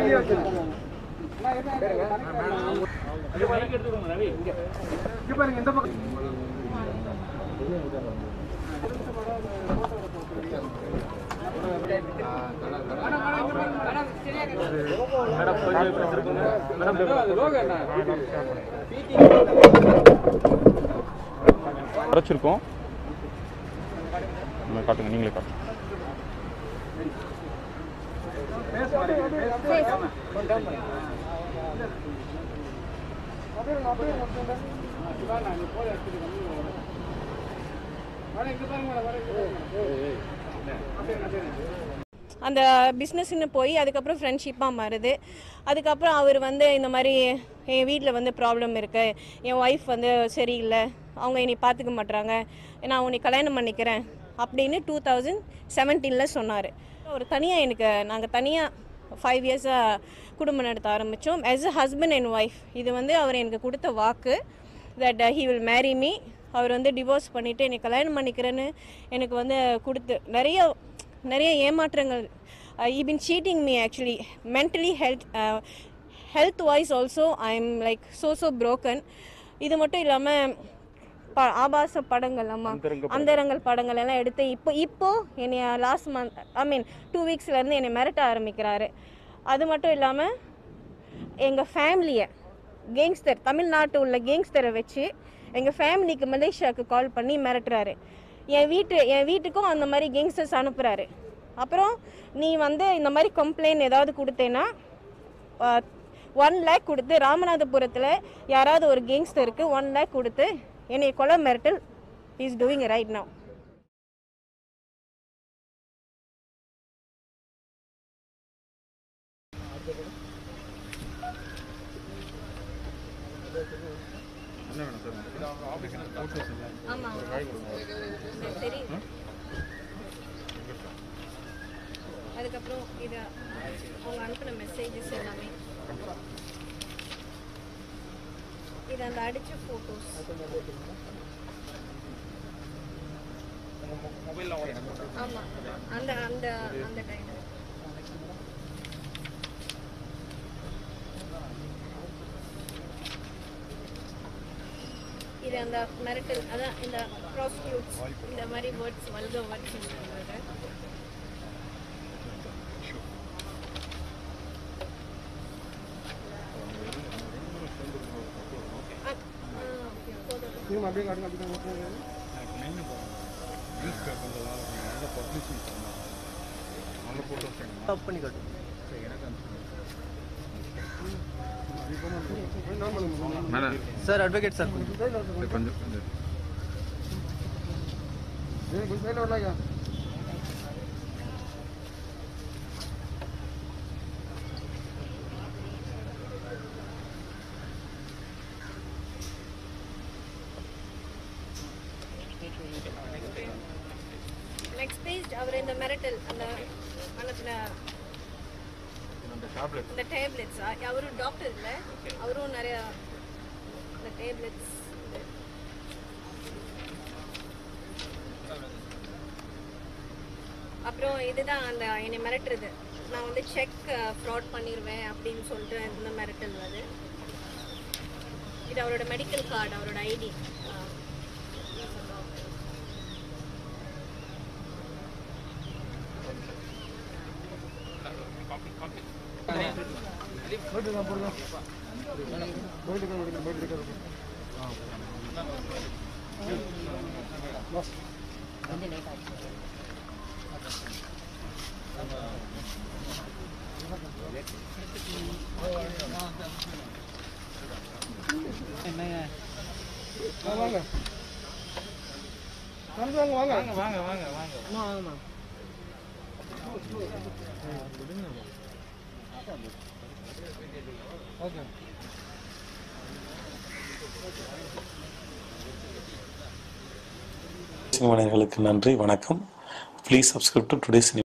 அரைச்சிருக்கோம். காட்டுங்க, நீங்களே காட்டுங்க. அந்த பிஸ்னஸ்ன்னு போய் அதுக்கப்புறம் ஃப்ரெண்ட்ஷிப்பாக மாறுது. அதுக்கப்புறம் அவர் வந்து இந்த மாதிரி என் வீட்டில் வந்து ப்ராப்ளம் இருக்குது, என் ஒய்ஃப் வந்து சரியில்லை, அவங்க என்னை பார்த்துக்க மாட்டுறாங்க, நான் உன்னை கல்யாணம் பண்ணிக்கிறேன் அப்படின்னு 2017 சொன்னார். ஒரு தனியாக நாங்கள் தனியாக 5 இயர்ஸாக குடும்பம் நடத்த ஆரம்பித்தோம். As a husband and wife. இது வந்து அவர் எனக்கு கொடுத்த வாக்கு, that he will marry me. அவர் வந்து டிவோர்ஸ் பண்ணிவிட்டு என்னை கல்யாணம் பண்ணிக்கிறேன்னு எனக்கு வந்து கொடுத்து நிறைய ஏமாற்றங்கள். He been cheating me actually, mentally, health wise also I am like so broken. இது மட்டும் இல்லாமல் ஆபாச படங்கள், அந்தரங்கள் படங்கள் எல்லாம் எடுத்து இப்போ என்னை லாஸ்ட் மந்த் 2 வீக்ஸ்லேருந்து என்னை மிரட்ட ஆரம்பிக்கிறாரு. அது மட்டும் இல்லாமல் எங்கள் ஃபேமிலியை கேங்ஸ்டர், தமிழ்நாட்டு உள்ள கேங்ஸ்டரை வச்சு எங்கள் ஃபேமிலிக்கு மலேசியாவுக்கு கால் பண்ணி மிரட்டுறாரு. என் வீட்டுக்கும் அந்த மாதிரி கேங்ஸ்டர்ஸ் அனுப்புகிறாரு. அப்புறம் நீ வந்து இந்த மாதிரி கம்ப்ளைண்ட் ஏதாவது கொடுத்தேன்னா 1 lakh கொடுத்து, ராமநாதபுரத்தில் யாராவது ஒரு கேங்ஸ்டருக்கு 1 lakh கொடுத்து என்னை கொலை மிரட்டல் இஸ் டூயிங் ரைட் நவ். அதுக்கப்புறம் இது அவங்க அனுப்பின மெசேஜஸ் எல்லாமே, இது அந்த அடிச்ச ஃபோட்டோஸ். ஆமாம், அந்த அந்த அந்த டைம் இது அந்த மிரட்டல், அதான் இந்த ப்ராஸ்டியூட்ஸ், இந்த மாதிரி வேர்ட்ஸ், வல்கர் வேர்ட்ஸ் சொல்லுறது. Sir advocate sir next page அவர் இந்த மிரட்டல் அந்த அனுப்பின இந்த டேப்லெட்ஸ், அவரும் டாக்டர் இல்லை, அவரும் நிறைய இந்த டேப்லெட்ஸ். அப்புறம் இதுதான் அந்த என்னை மிரட்டுறது, நான் வந்து செக் ஃப்ராட் பண்ணிடுவேன் அப்படின்னு சொல்லிட்டு இந்த மிரட்டல் அது. இது அவரோட மெடிக்கல் கார்டு, அவரோட ஐடி. சினிமா நேயர்களுக்கு நன்றி, வணக்கம். Please subscribe to today's.